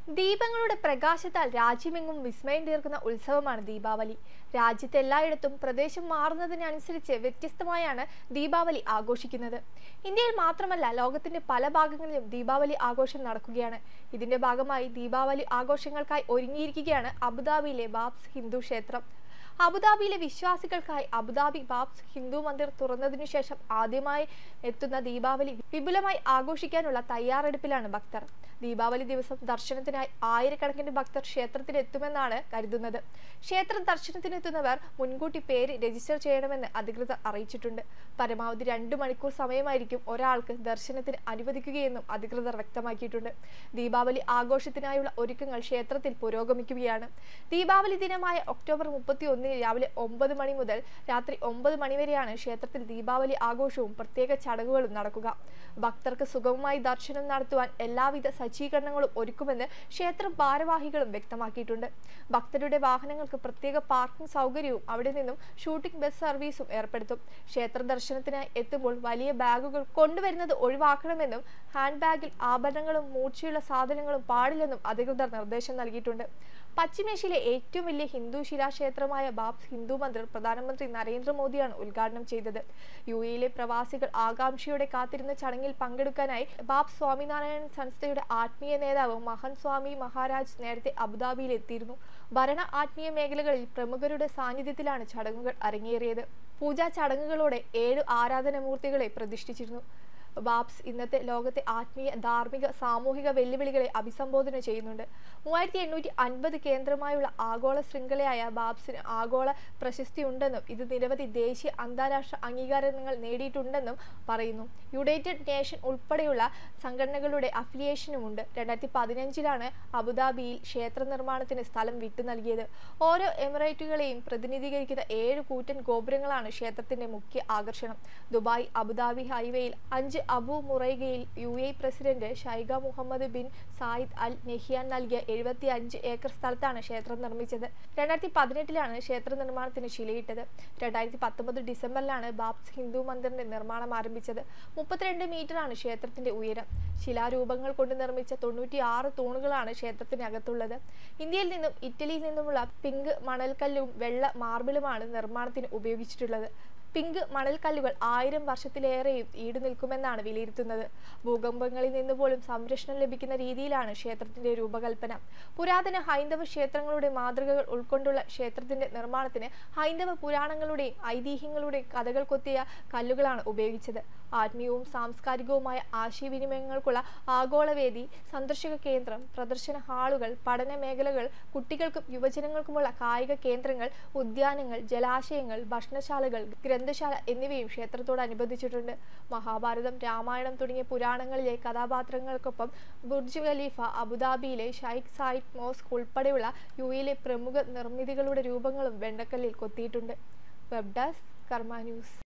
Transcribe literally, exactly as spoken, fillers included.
ദീപങ്ങളുടെ പ്രകാശത്താൽ രാജ്യമെങ്ങും വിസ്മയം തീർക്കുന്ന ഉത്സവമാണ് ദീപാവലി. രാജ്യത്ത് എല്ലായിടത്തും പ്രദേശം മാറുന്നതിനനുസരിച്ച് വ്യത്യസ്തമായാണ് ദീപാവലി ആഘോഷിക്കുന്നത്. ഇന്ത്യയിൽ മാത്രമല്ല, ലോകത്തിന്റെ പല ഭാഗങ്ങളിലും ദീപാവലി ആഘോഷം നടക്കുകയാണ്. ഇതിന്റെ ഭാഗമായി ദീപാവലി ആഘോഷങ്ങൾക്കായി ഒരുങ്ങിയിരിക്കുകയാണ് അബുദാബിയിലെ ബാബ്സ് ഹിന്ദു ക്ഷേത്രം. അബുദാബിയിലെ വിശ്വാസികൾക്കായി അബുദാബി ബാബ്സ് ഹിന്ദു മന്ദിർ തുറന്നതിനു ശേഷം ആദ്യമായി എത്തുന്ന ദീപാവലി വിപുലമായി ആഘോഷിക്കാനുള്ള തയ്യാറെടുപ്പിലാണ് ഭക്തർ. ദീപാവലി ദിവസം ദർശനത്തിനായി ആയിരക്കണക്കിന് ഭക്തർ ക്ഷേത്രത്തിൽ എത്തുമെന്നാണ് കരുതുന്നത്. ക്ഷേത്ര ദർശനത്തിനെത്തുന്നവർ മുൻകൂട്ടി പേര് രജിസ്റ്റർ ചെയ്യണമെന്ന് അധികൃതർ അറിയിച്ചിട്ടുണ്ട്. പരമാവധി രണ്ടു മണിക്കൂർ സമയമായിരിക്കും ഒരാൾക്ക് ദർശനത്തിന് അനുവദിക്കുകയെന്നും അധികൃതർ വ്യക്തമാക്കിയിട്ടുണ്ട്. ദീപാവലി ആഘോഷത്തിനായുള്ള ഒരുക്കങ്ങൾ ക്ഷേത്രത്തിൽ പുരോഗമിക്കുകയാണ്. ദീപാവലി ദിനമായ ഒക്ടോബർ മുപ്പത്തി ഒന്നിന് രാവിലെ ഒമ്പത് മണി മുതൽ രാത്രി ഒമ്പത് മണി വരെയാണ് ക്ഷേത്രത്തിൽ ദീപാവലി ആഘോഷവും പ്രത്യേക ചടങ്ങുകളും നടക്കുക. ഭക്തർക്ക് സുഗമമായി ദർശനം നടത്തുവാൻ എല്ലാവിധ സജ്ജീകരണങ്ങളും ഒരുക്കുമെന്ന് ക്ഷേത്ര ഭാരവാഹികളും വ്യക്തമാക്കിയിട്ടുണ്ട്. ഭക്തരുടെ വാഹനങ്ങൾക്ക് പ്രത്യേക പാർക്കിംഗ് സൗകര്യവും അവിടെ നിന്നും ഷൂട്ടിംഗ് ബസ് സർവീസും ഏർപ്പെടുത്തും. ക്ഷേത്ര ദർശനത്തിനായി എത്തുമ്പോൾ വലിയ ബാഗുകൾ കൊണ്ടുവരുന്നത് ഒഴിവാക്കണമെന്നും ഹാൻഡ് ബാഗിൽ ആഭരണങ്ങളും മൂർച്ചയുള്ള സാധനങ്ങളും പാടില്ലെന്നും അധികൃതർ നിർദ്ദേശം നൽകിയിട്ടുണ്ട്. പശ്ചിമേഷ്യയിലെ ഏറ്റവും വലിയ ഹിന്ദു ശിലാക്ഷേത്രമായ ബാബ്സ് ഹിന്ദു മന്ദിർ പ്രധാനമന്ത്രി നരേന്ദ്രമോദിയാണ് ഉദ്ഘാടനം ചെയ്തത്. യു എയിലെ പ്രവാസികൾ ആകാംക്ഷയോടെ കാത്തിരുന്ന ചടങ്ങിൽ പങ്കെടുക്കാനായി ബാബ്സ് സ്വാമിനാരായണൻ സംസ്ഥയുടെ ആത്മീയ നേതാവ് മഹൻ സ്വാമി മഹാരാജ് നേരത്തെ അബുദാബിയിൽ എത്തിയിരുന്നു. ഭരണ ആത്മീയ മേഖലകളിൽ പ്രമുഖരുടെ സാന്നിധ്യത്തിലാണ് ചടങ്ങുകൾ അരങ്ങേറിയത്. പൂജാ ചടങ്ങുകളോടെ ഏഴു ആരാധനാമൂർത്തികളെ പ്രതിഷ്ഠിച്ചിരുന്നു. ബാബ്സ് ഇന്നത്തെ ലോകത്തെ ആത്മീയ, ധാർമ്മിക, സാമൂഹിക വെല്ലുവിളികളെ അഭിസംബോധന ചെയ്യുന്നുണ്ട്. മൂവായിരത്തി എണ്ണൂറ്റി അൻപത് കേന്ദ്രമായുള്ള ആഗോള ശൃംഖലയായ ബാബ്സിന് ആഗോള പ്രശസ്തിയുണ്ടെന്നും ഇത് നിരവധി ദേശീയ, അന്താരാഷ്ട്ര അംഗീകാരങ്ങൾ നേടിയിട്ടുണ്ടെന്നും പറയുന്നു. യുണൈറ്റഡ് നേഷൻ ഉൾപ്പെടെയുള്ള സംഘടനകളുടെ അഫിലിയേഷനുമുണ്ട്. രണ്ടായിരത്തി പതിനഞ്ചിലാണ് അബുദാബിയിൽ ക്ഷേത്ര നിർമ്മാണത്തിന് സ്ഥലം വിട്ടു നൽകിയത്. ഓരോ എമിറേറ്റുകളെയും പ്രതിനിധീകരിക്കുന്ന ഏഴ് കൂറ്റൻ ഗോപുരങ്ങളാണ് ക്ഷേത്രത്തിന്റെ മുഖ്യ ആകർഷണം. ദുബായ് അബുദാബി ഹൈവേയിൽ അഞ്ച് അബു മുറൈഗയിൽ U A president Sheikh Muhammad bin Zayed Al Nahyan നൽകിയ എഴുപത്തി അഞ്ച് ഏക്കർ സ്ഥലത്താണ് ക്ഷേത്രം നിർമ്മിച്ചത്. രണ്ടായിരത്തി പതിനെട്ടിലാണ് ക്ഷേത്ര നിർമ്മാണത്തിന് ശിലയിട്ടത്. രണ്ടായിരത്തി പത്തൊമ്പത് ഡിസംബറിലാണ് ബാബ്സ് ഹിന്ദു മന്ദിറിന്റെ നിർമ്മാണം ആരംഭിച്ചത്. മുപ്പത്തിരണ്ട് മീറ്ററാണ് ക്ഷേത്രത്തിന്റെ ഉയരം. ശിലാരൂപങ്ങൾ കൊണ്ട് നിർമ്മിച്ച തൊണ്ണൂറ്റി ആറ് തൂണുകളാണ് ക്ഷേത്രത്തിനകത്തുള്ളത്. ഇന്ത്യയിൽ നിന്നും ഇറ്റലിയിൽ നിന്നുമുള്ള പിങ്ക് മണൽക്കല്ലും വെള്ള മാർബിളുമാണ് നിർമ്മാണത്തിന് ഉപയോഗിച്ചിട്ടുള്ളത്. പിങ്ക് മണൽക്കല്ലുകൾ ആയിരം വർഷത്തിലേറെയും ഈട് നിൽക്കുമെന്നാണ് വിലയിരുത്തുന്നത്. ഭൂകമ്പങ്ങളിൽ നിന്ന് പോലും സംരക്ഷണം ലഭിക്കുന്ന രീതിയിലാണ് ക്ഷേത്രത്തിന്റെ രൂപകൽപ്പന. പുരാതന ഹൈന്ദവ ക്ഷേത്രങ്ങളുടെ മാതൃകകൾ ഉൾക്കൊണ്ടുള്ള ക്ഷേത്രത്തിന്റെ നിർമ്മാണത്തിന് ഹൈന്ദവ പുരാണങ്ങളുടെയും ഐതിഹ്യങ്ങളുടെയും കഥകൾ കൊത്തിയ കല്ലുകളാണ് ഉപയോഗിച്ചത്. ആത്മീയവും സാംസ്കാരികവുമായ ആശയവിനിമയങ്ങൾക്കുള്ള ആഗോളവേദി, സന്ദർശക കേന്ദ്രം, പ്രദർശന ഹാളുകൾ, പഠന മേഖലകൾ, കുട്ടികൾക്കും യുവജനങ്ങൾക്കുമുള്ള കായിക കേന്ദ്രങ്ങൾ, ഉദ്യാനങ്ങൾ, ജലാശയങ്ങൾ, ഭക്ഷണശാലകൾ, ഗ്രന്ഥശാല എന്നിവയും ക്ഷേത്രത്തോടനുബന്ധിച്ചിട്ടുണ്ട്. മഹാഭാരതം, രാമായണം തുടങ്ങിയ പുരാണങ്ങളിലെ കഥാപാത്രങ്ങൾക്കൊപ്പം ബുർജ് ഖലീഫ, അബുദാബിയിലെ ഷൈഖ് സായിദ് മോസ്ക് ഉൾപ്പെടെയുള്ള യു എയിലെ പ്രമുഖ നിർമ്മിതികളുടെ രൂപങ്ങളും വെണ്ണക്കല്ലിൽ കൊത്തിയിട്ടുണ്ട്. Web desk Karma news.